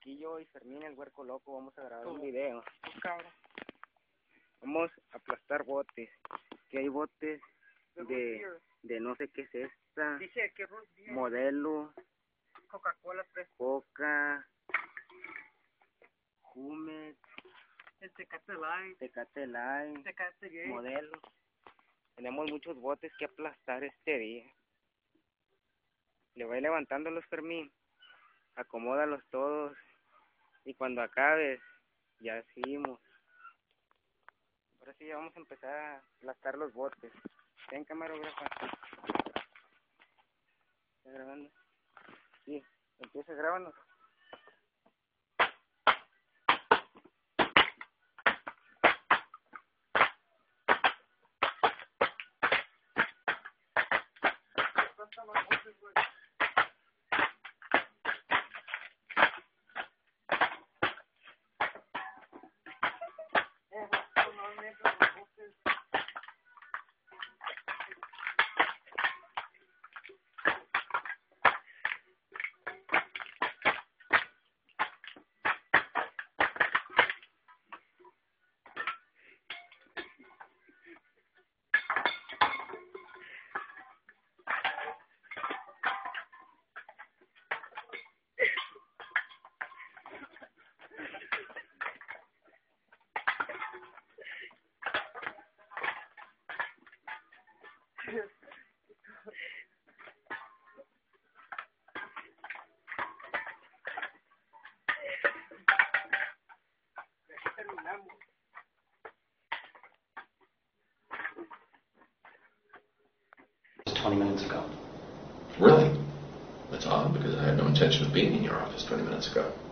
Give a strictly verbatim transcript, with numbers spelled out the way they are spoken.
aquí yo y Fermín, el huerco loco, vamos a grabar un video. Oh, cabrón. Vamos a aplastar botes. Que hay botes de, de no sé qué es esta. Dice que root beer, Modelo, Coca-Cola, fresco, Coca, Jumex, el Tecate Light, Tecate Light, Tecate Gay. Modelo. Tenemos muchos botes que aplastar este día. Le voy levantándolos, Fermín. Acomódalos todos. Y cuando acabes, ya seguimos. Ahora sí, ya vamos a empezar a aplastar los botes. Ven, camarógrafa. ¿Está grabando? Sí, empieza grabando. twenty minutes ago. Really? That's odd, because I had no intention of being in your office twenty minutes ago.